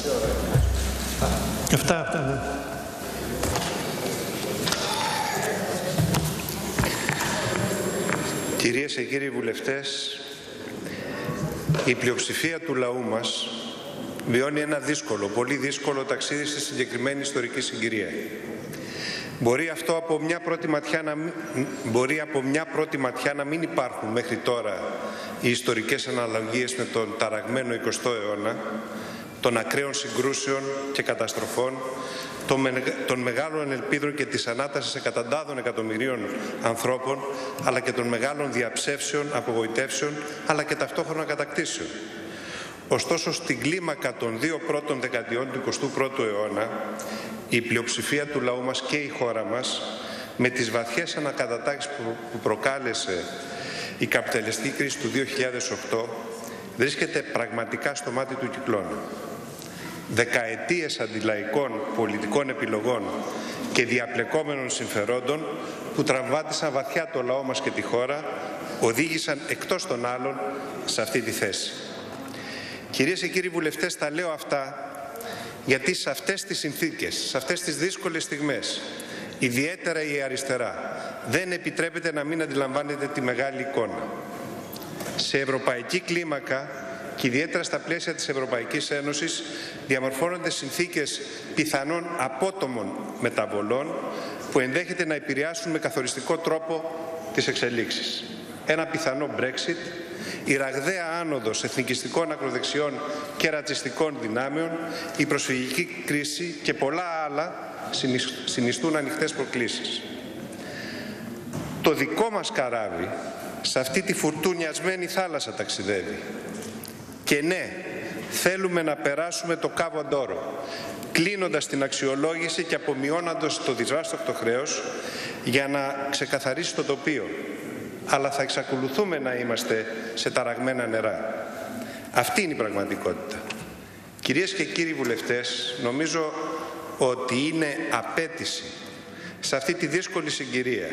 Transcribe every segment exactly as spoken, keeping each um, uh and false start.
Αυτά, αυτά, ναι. Κυρίες και κύριοι βουλευτές, η πλειοψηφία του λαού μας βιώνει ένα δύσκολο, πολύ δύσκολο ταξίδι στη συγκεκριμένη ιστορική συγκυρία. Μπορεί αυτό από μια πρώτη ματιά να μην, μπορεί από μια πρώτη ματιά να μην υπάρχουν μέχρι τώρα οι ιστορικές αναλογίες με τον ταραγμένο εικοστό αιώνα, των ακραίων συγκρούσεων και καταστροφών, των μεγάλων ελπίδων και της ανάτασης εκατοντάδων εκατομμυρίων ανθρώπων, αλλά και των μεγάλων διαψεύσεων, απογοητεύσεων, αλλά και ταυτόχρονα κατακτήσεων. Ωστόσο, στην κλίμακα των δύο πρώτων δεκαετιών του εικοστού πρώτου αιώνα, η πλειοψηφία του λαού μας και η χώρα μας, με τις βαθιές ανακατατάξεις που προκάλεσε η καπιταλιστική κρίση του δύο χιλιάδες οκτώ, βρίσκεται πραγματικά στο μάτι του κυκλώνα. Δεκαετίες αντιλαϊκών πολιτικών επιλογών και διαπλεκόμενων συμφερόντων που τραυμάτισαν βαθιά το λαό μας και τη χώρα, οδήγησαν εκτός των άλλων σε αυτή τη θέση. Κυρίες και κύριοι βουλευτές, τα λέω αυτά γιατί σε αυτές τις συνθήκες, σε αυτές τις δύσκολες στιγμές, ιδιαίτερα η αριστερά δεν επιτρέπεται να μην αντιλαμβάνεται τη μεγάλη εικόνα. Σε ευρωπαϊκή κλίμακα και ιδιαίτερα στα πλαίσια της Ευρωπαϊκής Ένωσης διαμορφώνονται συνθήκες πιθανών απότομων μεταβολών που ενδέχεται να επηρεάσουν με καθοριστικό τρόπο τις εξελίξεις. Ένα πιθανό Brexit, η ραγδαία άνοδος εθνικιστικών ακροδεξιών και ρατσιστικών δυνάμεων, η προσφυγική κρίση και πολλά άλλα συνιστούν ανοιχτές προκλήσεις. Το δικό μας καράβι σε αυτή τη φουρτουνιασμένη θάλασσα ταξιδεύει. Και ναι, θέλουμε να περάσουμε το Κάβο Ντόρο, κλείνοντας την αξιολόγηση και απομειώνοντας το δυσβάσταχτο χρέος για να ξεκαθαρίσει το τοπίο. Αλλά θα εξακολουθούμε να είμαστε σε ταραγμένα νερά. Αυτή είναι η πραγματικότητα. Κυρίες και κύριοι βουλευτές, νομίζω ότι είναι απέτηση σε αυτή τη δύσκολη συγκυρία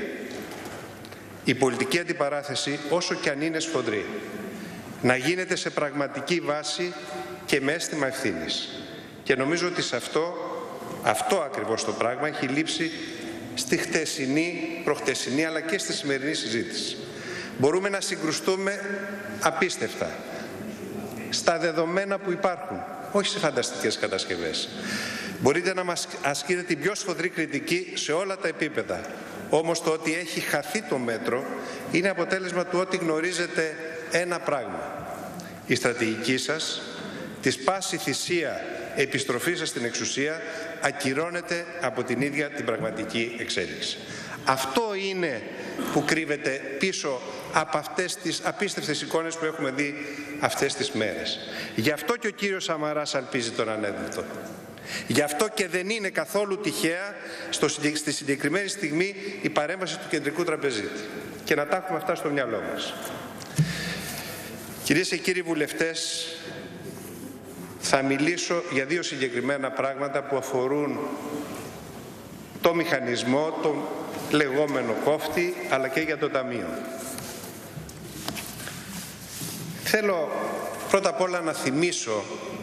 η πολιτική αντιπαράθεση, όσο κι αν είναι σφοδρή, να γίνεται σε πραγματική βάση και με αίσθημα ευθύνης. Και νομίζω ότι σε αυτό, αυτό ακριβώς το πράγμα έχει λείψει στη χτεσινή, προχτεσινή αλλά και στη σημερινή συζήτηση. Μπορούμε να συγκρουστούμε απίστευτα στα δεδομένα που υπάρχουν, όχι σε φανταστικές κατασκευές. Μπορείτε να μας ασκείτε την πιο σφοδρή κριτική σε όλα τα επίπεδα. Όμως το ότι έχει χαθεί το μέτρο είναι αποτέλεσμα του ότι γνωρίζετε ένα πράγμα. Η στρατηγική σας, της πάση θυσία επιστροφή σας στην εξουσία, ακυρώνεται από την ίδια την πραγματική εξέλιξη. Αυτό είναι που κρύβεται πίσω από αυτές τις απίστευτες εικόνες που έχουμε δει αυτές τις μέρες. Γι' αυτό και ο κύριος Σαμαράς αλπίζει τον ανέδευτο. Γι' αυτό και δεν είναι καθόλου τυχαία στο, στη συγκεκριμένη στιγμή η παρέμβαση του κεντρικού τραπεζίτη. Και να τα έχουμε αυτά στο μυαλό μας. Κυρίες και κύριοι βουλευτές, θα μιλήσω για δύο συγκεκριμένα πράγματα που αφορούν το μηχανισμό, τον λεγόμενο κόφτη, αλλά και για το Ταμείο. Θέλω πρώτα απ' όλα να θυμίσω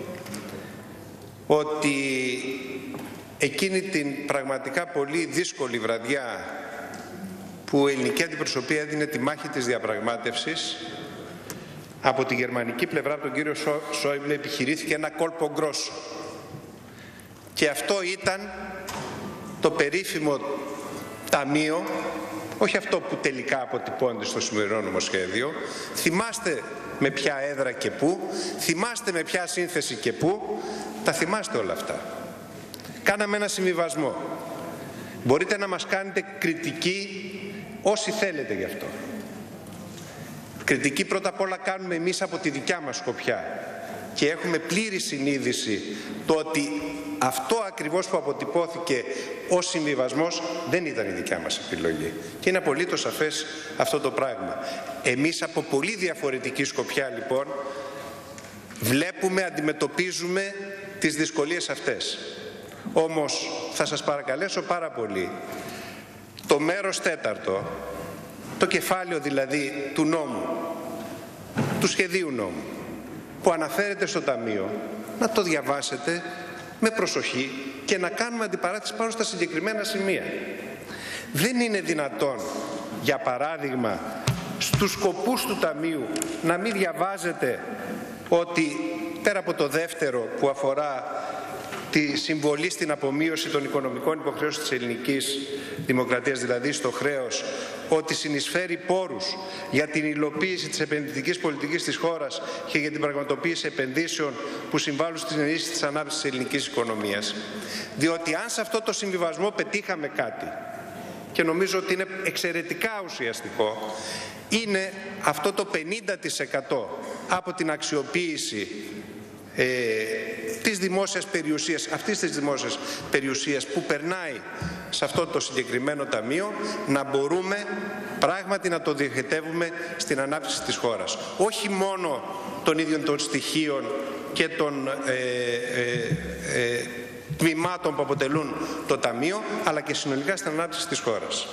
ότι εκείνη την πραγματικά πολύ δύσκολη βραδιά που η ελληνική αντιπροσωπεία έδινε τη μάχη της διαπραγμάτευσης, από τη γερμανική πλευρά, από τον κύριο Σόιμπλε, επιχειρήθηκε ένα κόλπο γκρόσο. Και αυτό ήταν το περίφημο ταμείο, όχι αυτό που τελικά αποτυπώνεται στο σημερινό νομοσχέδιο. Θυμάστε με ποια έδρα και πού, θυμάστε με ποια σύνθεση και πού, τα θυμάστε όλα αυτά. Κάναμε ένα συμβιβασμό. Μπορείτε να μας κάνετε κριτική όσοι θέλετε γι' αυτό. Κριτική πρώτα απ' όλα κάνουμε εμείς από τη δικιά μας σκοπιά και έχουμε πλήρη συνείδηση το ότι αυτό ακριβώς που αποτυπώθηκε ως συμβιβασμός δεν ήταν η δικιά μας επιλογή. Και είναι απολύτως σαφές αυτό το πράγμα. Εμείς από πολύ διαφορετική σκοπιά λοιπόν βλέπουμε, αντιμετωπίζουμε τις δυσκολίες αυτές. Όμως θα σας παρακαλέσω πάρα πολύ, το μέρος τέταρτο, το κεφάλαιο δηλαδή του νόμου, του σχεδίου νόμου, που αναφέρεται στο Ταμείο, να το διαβάσετε με προσοχή και να κάνουμε αντιπαράθεση πάνω στα συγκεκριμένα σημεία. Δεν είναι δυνατόν, για παράδειγμα, στους σκοπούς του Ταμείου να μην διαβάζετε ότι πέρα από το δεύτερο που αφορά τη συμβολή στην απομείωση των οικονομικών υποχρεώσεων της ελληνικής δημοκρατίας, δηλαδή στο χρέος, ότι συνεισφέρει πόρους για την υλοποίηση της επενδυτικής πολιτικής της χώρας και για την πραγματοποίηση επενδύσεων που συμβάλλουν στην ενίσχυση της ανάπτυξης της ελληνικής οικονομίας. Διότι αν σε αυτό το συμβιβασμό πετύχαμε κάτι, και νομίζω ότι είναι εξαιρετικά ουσιαστικό, είναι αυτό το πενήντα τοις εκατό από την αξιοποίηση ε, της δημόσιας περιουσίας, αυτής της δημόσιας περιουσίας που περνάει σε αυτό το συγκεκριμένο ταμείο, να μπορούμε πράγματι να το διοχετεύουμε στην ανάπτυξη της χώρας. Όχι μόνο των ίδιων των στοιχείων και των ε, ε, ε, τμήματων που αποτελούν το Ταμείο, αλλά και συνολικά στην ανάπτυξη της χώρας.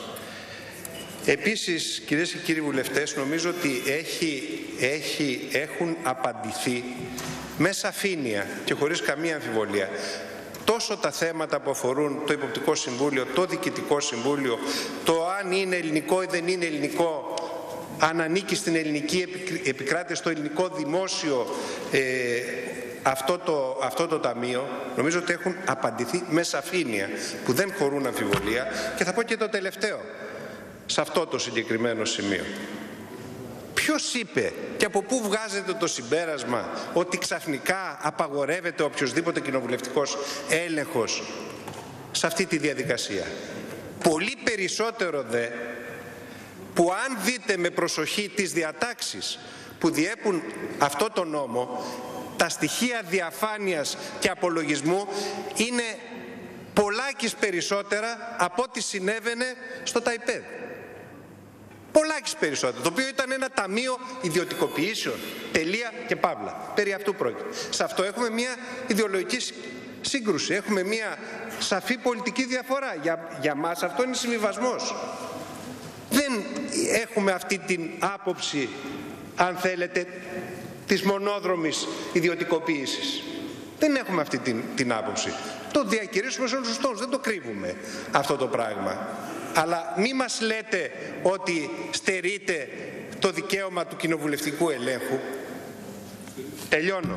Επίσης, κυρίες και κύριοι βουλευτές, νομίζω ότι έχει, έχει, έχουν απαντηθεί με σαφήνεια και χωρίς καμία αμφιβολία τόσο τα θέματα που αφορούν το Υποπτικό Συμβούλιο, το Διοικητικό Συμβούλιο, το αν είναι ελληνικό ή δεν είναι ελληνικό, αν ανήκει στην ελληνική επικράτεια, στο ελληνικό δημόσιο ε, αυτό το, αυτό το ταμείο, νομίζω ότι έχουν απαντηθεί με σαφήνεια που δεν χωρούν αμφιβολία. Και θα πω και το τελευταίο σε αυτό το συγκεκριμένο σημείο. Ποιος είπε και από πού βγάζετε το συμπέρασμα ότι ξαφνικά απαγορεύεται οποιοσδήποτε κοινοβουλευτικός έλεγχος σε αυτή τη διαδικασία? Πολύ περισσότερο δε που αν δείτε με προσοχή τις διατάξεις που διέπουν αυτό το νόμο, τα στοιχεία διαφάνειας και απολογισμού είναι πολλάκις περισσότερα από ό,τι συνέβαινε στο ΤΑΙΠΕΔ. Πολλάκις περισσότερο, το οποίο ήταν ένα ταμείο ιδιωτικοποιήσεων, τελεία και παύλα. Περί αυτού πρόκειται. Σε αυτό έχουμε μια ιδεολογική σύγκρουση, έχουμε μια σαφή πολιτική διαφορά. Για, για μας αυτό είναι συμβιβασμός. Δεν έχουμε αυτή την άποψη, αν θέλετε, της μονόδρομης ιδιωτικοποίησης. Δεν έχουμε αυτή την, την άποψη. Το διακηρύσουμε σε όλους τους τόνους, δεν το κρύβουμε αυτό το πράγμα. Αλλά μη μας λέτε ότι στερείται το δικαίωμα του κοινοβουλευτικού ελέγχου. Τελειώνω.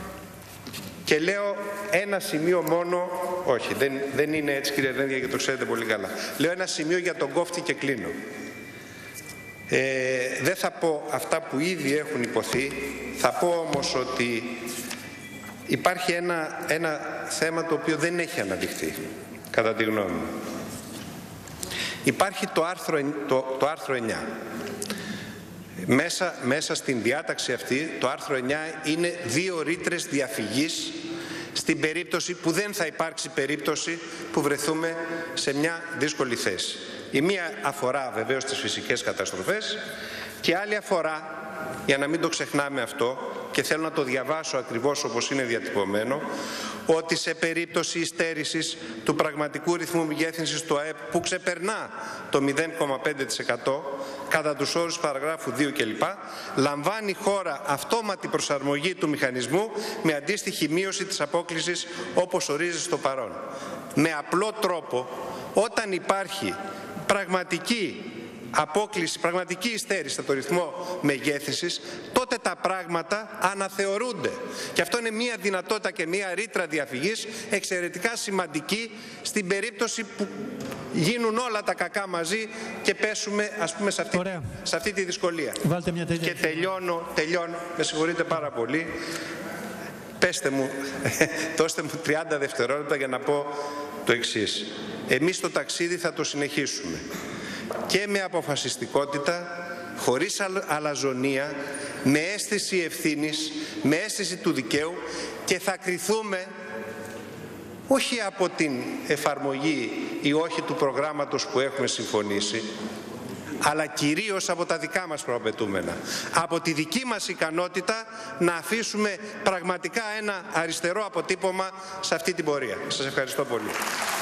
Και λέω ένα σημείο μόνο, όχι δεν, δεν είναι έτσι κύριε Δένδια και το ξέρετε πολύ καλά. Λέω ένα σημείο για τον κόφτη και κλείνω. Ε, δεν θα πω αυτά που ήδη έχουν υποθεί, θα πω όμως ότι υπάρχει ένα, ένα θέμα το οποίο δεν έχει αναδειχθεί, κατά τη γνώμη μου. Υπάρχει το άρθρο, το, το άρθρο εννιά. Μέσα, μέσα στην διάταξη αυτή, το άρθρο εννιά είναι δύο ρήτρες διαφυγής στην περίπτωση που δεν θα υπάρξει περίπτωση που βρεθούμε σε μια δύσκολη θέση. Η μία αφορά βεβαίως τις φυσικές καταστροφές και άλλη αφορά, για να μην το ξεχνάμε αυτό, και θέλω να το διαβάσω ακριβώς όπως είναι διατυπωμένο, ότι σε περίπτωση υστέρησης του πραγματικού ρυθμού μεγέθυνσης του ΑΕΠ που ξεπερνά το μηδέν κόμμα πέντε τοις εκατό κατά τους όρους παραγράφου δύο κλπ, λαμβάνει η χώρα αυτόματη προσαρμογή του μηχανισμού με αντίστοιχη μείωση της απόκλησης όπως ορίζει στο παρόν. Με απλό τρόπο, όταν υπάρχει πραγματική απόκληση, πραγματική υστέρηση από το ρυθμό μεγέθυνσης, τότε τα πράγματα αναθεωρούνται. Και αυτό είναι μια δυνατότητα και μια ρήτρα διαφυγής εξαιρετικά σημαντική στην περίπτωση που γίνουν όλα τα κακά μαζί και πέσουμε, ας πούμε, σε αυτή, σε αυτή τη δυσκολία. Βάλτε μια και τελειώνω, τελειώνω, με συγχωρείτε πάρα πολύ. Πέστε μου, δώστε μου τριάντα δευτερόλεπτα για να πω το εξής. Εμείς το ταξίδι θα το συνεχίσουμε και με αποφασιστικότητα, χωρίς αλαζονία, με αίσθηση ευθύνης, με αίσθηση του δικαίου, και θα κριθούμε όχι από την εφαρμογή ή όχι του προγράμματος που έχουμε συμφωνήσει, αλλά κυρίως από τα δικά μας προαπαιτούμενα, από τη δική μας ικανότητα να αφήσουμε πραγματικά ένα αριστερό αποτύπωμα σε αυτή την πορεία. Σας ευχαριστώ πολύ.